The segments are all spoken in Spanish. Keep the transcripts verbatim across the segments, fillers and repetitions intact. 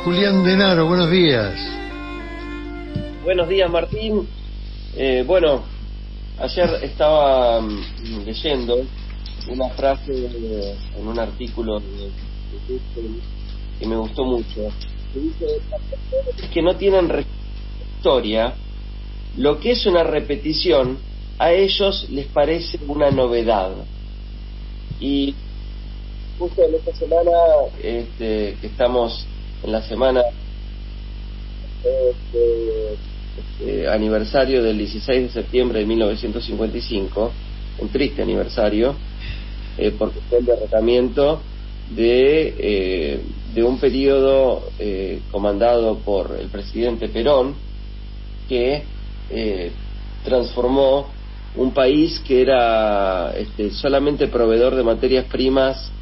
Julián Denaro, buenos días. Buenos días, Martín. Eh, bueno, ayer estaba um, leyendo una frase de, en un artículo de, de que me gustó mucho, que dice que no tienen historia, lo que es una repetición a ellos les parece una novedad. Y justo en esta semana, este, que estamos en la semana este, este, aniversario del dieciséis de septiembre de mil novecientos cincuenta y cinco, un triste aniversario, eh, porque fue el derrocamiento de, eh, de un periodo eh, comandado por el presidente Perón, que eh, transformó un país que era este, solamente proveedor de materias primas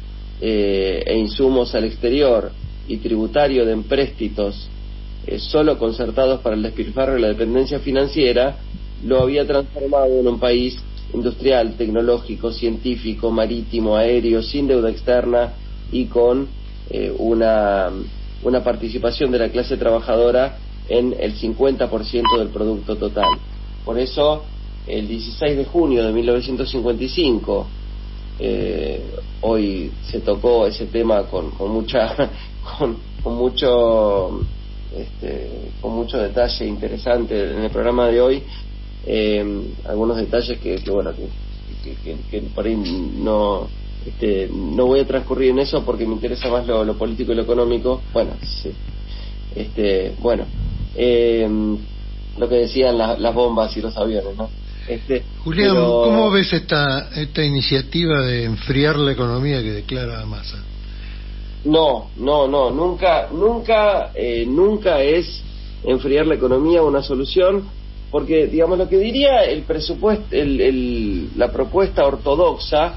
eh, e insumos al exterior y tributario de empréstitos eh, solo concertados para el despilfarro y la dependencia financiera, lo había transformado en un país industrial, tecnológico, científico, marítimo, aéreo, sin deuda externa y con eh, una, una participación de la clase trabajadora en el cincuenta por ciento del producto total. Por eso, el dieciséis de junio de mil novecientos cincuenta y cinco, eh, hoy se tocó ese tema con, con mucha, con, con mucho, este, con mucho detalle interesante en el programa de hoy. Eh, algunos detalles que, que bueno, que, que, que, que por ahí no, este, no voy a transcurrir en eso porque me interesa más lo, lo político y lo económico. Bueno, sí. Este, bueno, eh, lo que decían la, las bombas y los aviones, ¿no? Este, Julián, pero... ¿cómo ves esta esta iniciativa de enfriar la economía que declara Massa? No, no, no, nunca, nunca, eh, nunca es enfriar la economía una solución, porque, digamos, lo que diría el presupuesto, el, el, la propuesta ortodoxa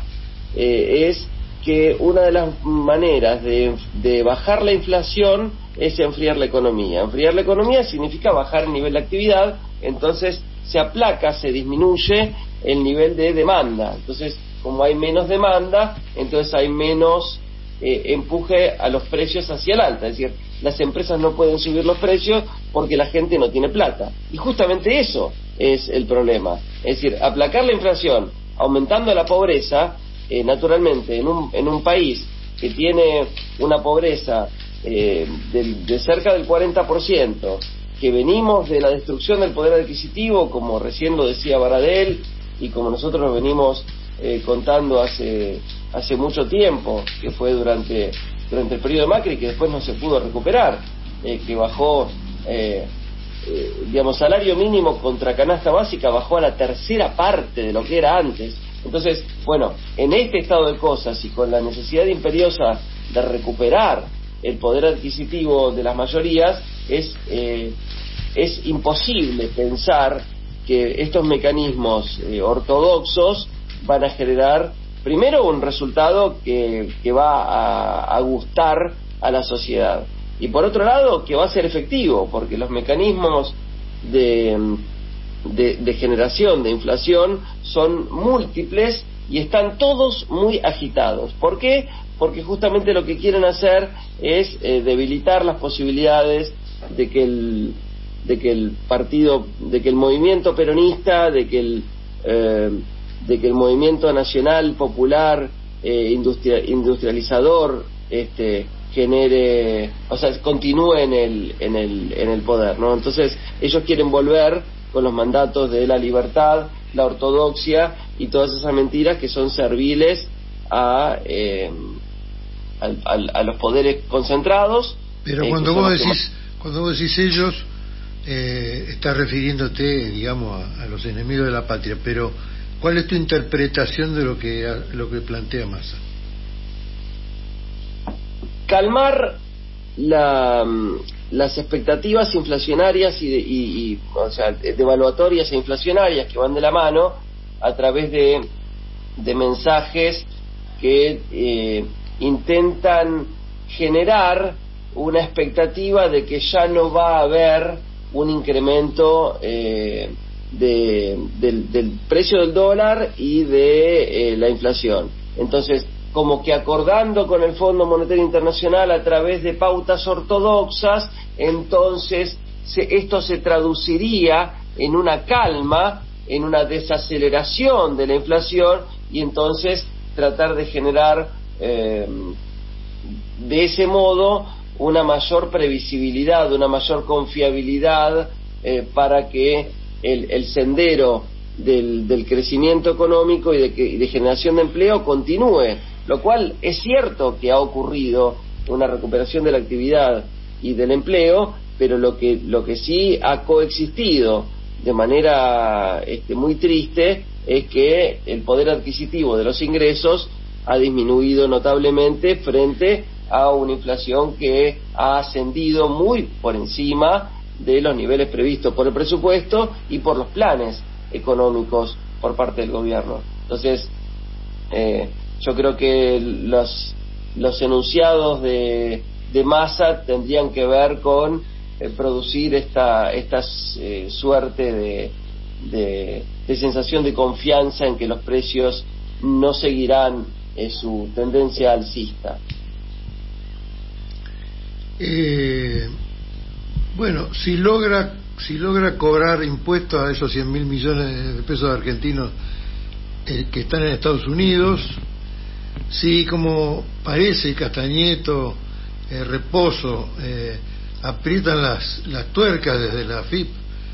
eh, es que una de las maneras de, de bajar la inflación es enfriar la economía. Enfriar la economía significa bajar el nivel de actividad, entonces se aplaca, se disminuye el nivel de demanda. Entonces, como hay menos demanda, entonces hay menos eh, empuje a los precios hacia el alta. Es decir, las empresas no pueden subir los precios porque la gente no tiene plata. Y justamente eso es el problema. Es decir, aplacar la inflación aumentando la pobreza, eh, naturalmente, en un, en un país que tiene una pobreza eh, de, de cerca del cuarenta por ciento, que venimos de la destrucción del poder adquisitivo, como recién lo decía Baradel, y como nosotros lo venimos eh, contando hace hace mucho tiempo, que fue durante durante el periodo de Macri, que después no se pudo recuperar, eh, que bajó, eh, eh, digamos, salario mínimo contra canasta básica, bajó a la tercera parte de lo que era antes. Entonces, bueno, en este estado de cosas y con la necesidad imperiosa de recuperar el poder adquisitivo de las mayorías, es eh, es imposible pensar que estos mecanismos eh, ortodoxos van a generar primero un resultado que, que va a, a gustar a la sociedad, y por otro lado que va a ser efectivo, porque los mecanismos de, de, de generación de inflación son múltiples y están todos muy agitados. ¿Por qué? Porque justamente lo que quieren hacer es eh, debilitar las posibilidades de que el de que el partido, de que el movimiento peronista, de que el eh, de que el movimiento nacional popular eh, industria, industrializador este genere, o sea, continúe en el en el en el poder, ¿no? Entonces ellos quieren volver con los mandatos de la libertad, la ortodoxia y todas esas mentiras que son serviles a eh, a, a, a los poderes concentrados. Pero eh, cuando vos decís más... cuando vos decís ellos, eh, estás refiriéndote, digamos, a, a los enemigos de la patria, pero ¿cuál es tu interpretación de lo que lo que plantea Massa? Calmar la, las expectativas inflacionarias y, de, y, y o sea, devaluatorias e inflacionarias que van de la mano a través de, de mensajes que eh, intentan generar una expectativa de que ya no va a haber un incremento eh, de, del, del precio del dólar y de eh, la inflación. Entonces, como que acordando con el Fondo Monetario Internacional a través de pautas ortodoxas, entonces se, esto se traduciría en una calma, en una desaceleración de la inflación, y entonces tratar de generar eh, de ese modo una mayor previsibilidad, una mayor confiabilidad eh, para que el, el sendero del, del crecimiento económico y de, que, y de generación de empleo continúe, lo cual es cierto que ha ocurrido una recuperación de la actividad y del empleo, pero lo que, lo que sí ha coexistido de manera este, muy triste es que el poder adquisitivo de los ingresos ha disminuido notablemente frente a una inflación que ha ascendido muy por encima de los niveles previstos por el presupuesto y por los planes económicos por parte del gobierno. Entonces, eh, yo creo que los, los enunciados de, de Massa tendrían que ver con eh, producir esta, esta eh, suerte de, de, de sensación de confianza en que los precios no seguirán eh, su tendencia alcista. Eh, bueno, si logra si logra cobrar impuestos a esos cien mil millones de pesos argentinos eh, que están en Estados Unidos, si como parece Castañeto, eh, Reposo eh, aprietan las, las tuercas desde la F I P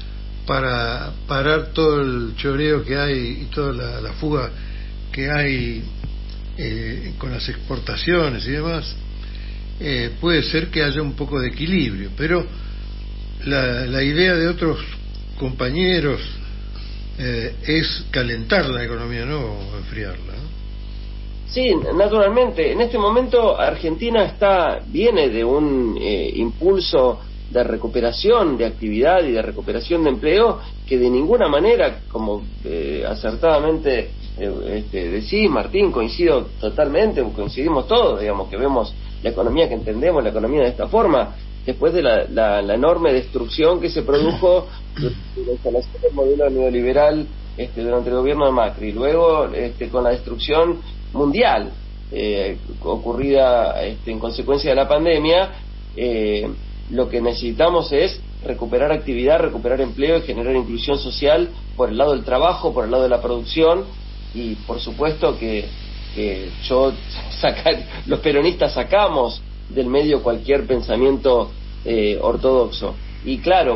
para parar todo el choreo que hay y toda la, la fuga que hay eh, con las exportaciones y demás, Eh, puede ser que haya un poco de equilibrio, pero la, la idea de otros compañeros eh, es calentar la economía, no enfriarla, ¿no? Sí, naturalmente. En este momento Argentina está viene de un eh, impulso de recuperación de actividad y de recuperación de empleo que de ninguna manera, como eh, acertadamente eh, este, decís, Martín, coincido totalmente, coincidimos todos, digamos, que vemos la economía que entendemos, la economía de esta forma, después de la, la, la enorme destrucción que se produjo durante la instalación del modelo neoliberal este, durante el gobierno de Macri, luego este, con la destrucción mundial eh, ocurrida este, en consecuencia de la pandemia, eh, lo que necesitamos es recuperar actividad, recuperar empleo y generar inclusión social por el lado del trabajo, por el lado de la producción, y por supuesto que que yo sacar, los peronistas sacamos del medio cualquier pensamiento eh, ortodoxo, y claro,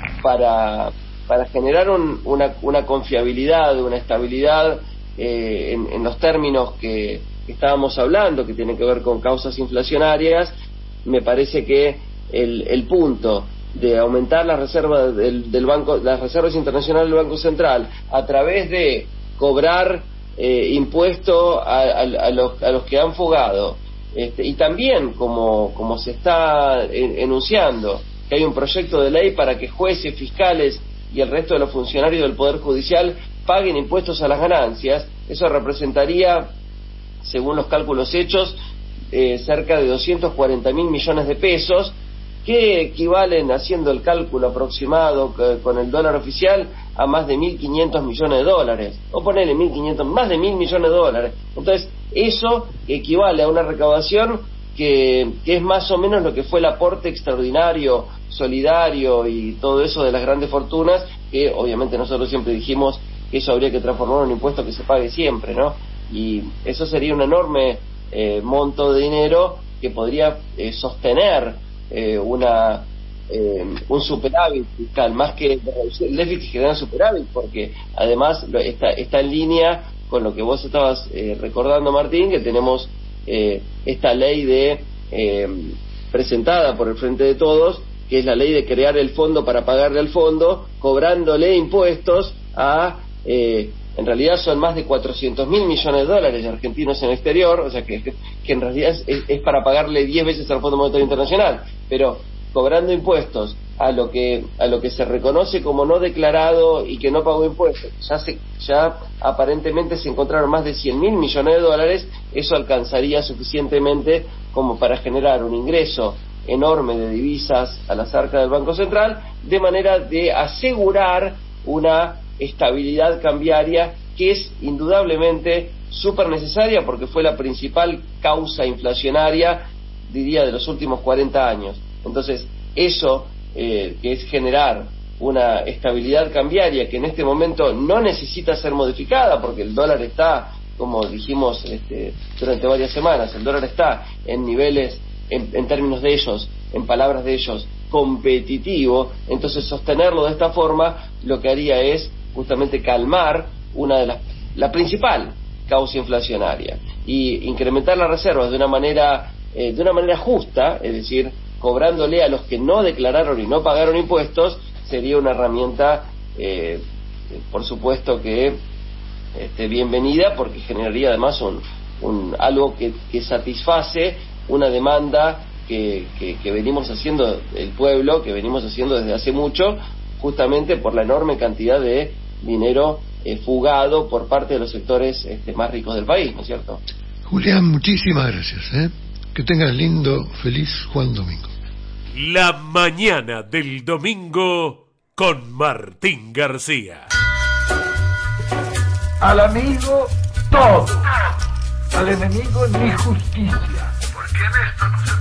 para para generar un, una, una confiabilidad, una estabilidad eh, en, en los términos que, que estábamos hablando, que tienen que ver con causas inflacionarias, me parece que el, el punto de aumentar las reservas del, del banco, las reservas internacionales del Banco Central a través de cobrar Eh, impuesto a, a, a, los, a los que han fugado, este, y también como, como se está en, enunciando que hay un proyecto de ley para que jueces, fiscales y el resto de los funcionarios del Poder Judicial paguen impuestos a las ganancias. Eso representaría, según los cálculos hechos, eh, cerca de doscientos cuarenta mil millones de pesos, que equivalen, haciendo el cálculo aproximado que, con el dólar oficial, a más de mil quinientos millones de dólares, o ponerle mil quinientos, más de mil millones de dólares. Entonces, eso equivale a una recaudación que, que es más o menos lo que fue el aporte extraordinario, solidario y todo eso de las grandes fortunas, que obviamente nosotros siempre dijimos que eso habría que transformar en un impuesto que se pague siempre, ¿no? Y eso sería un enorme eh, monto de dinero que podría eh, sostener eh, una eh, un superávit fiscal, más que el déficit general superávit, porque además está, está en línea con lo que vos estabas eh, recordando, Martín, que tenemos eh, esta ley de eh, presentada por el Frente de Todos, que es la ley de crear el fondo para pagarle al fondo, cobrándole impuestos a, eh, en realidad son más de cuatrocientos mil millones de dólares de argentinos en el exterior, o sea que, que en realidad es, es para pagarle diez veces al Fondo Monetario Internacional, pero cobrando impuestos a lo que a lo que se reconoce como no declarado y que no pagó impuestos. Ya se ya aparentemente se encontraron más de cien mil millones de dólares. Eso alcanzaría suficientemente como para generar un ingreso enorme de divisas a las arcas del Banco Central, de manera de asegurar una estabilidad cambiaria que es indudablemente súper necesaria porque fue la principal causa inflacionaria, diría, de los últimos cuarenta años. Entonces, eso, eh, que es generar una estabilidad cambiaria que en este momento no necesita ser modificada, porque el dólar está, como dijimos este, durante varias semanas, el dólar está en niveles, en, en términos de ellos, en palabras de ellos, competitivo. Entonces, sostenerlo de esta forma lo que haría es justamente calmar una de las, la principal causa inflacionaria, y incrementar las reservas de una manera eh, de una manera justa, es decir, cobrándole a los que no declararon y no pagaron impuestos, sería una herramienta eh, por supuesto que este, bienvenida, porque generaría además un, un algo que, que satisface una demanda que, que, que venimos haciendo el pueblo, que venimos haciendo desde hace mucho, justamente por la enorme cantidad de dinero eh, fugado por parte de los sectores este, más ricos del país, ¿no es cierto? Julián, muchísimas gracias, ¿eh? Que tengas lindo, feliz Juan Domingo. La mañana del domingo con Martín García. Al amigo todo, al enemigo ni justicia, porque en esto no se